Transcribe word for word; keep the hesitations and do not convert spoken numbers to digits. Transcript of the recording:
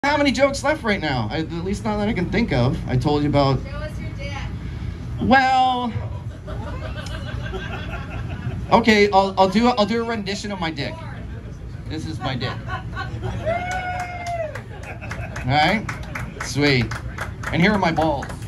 How many jokes left right now? I, at least not that I can think of. I told you about. Show us your dad. Well. Okay, I'll I'll do I'll do a rendition of my dick. This is my dick. All right, sweet. And here are my balls.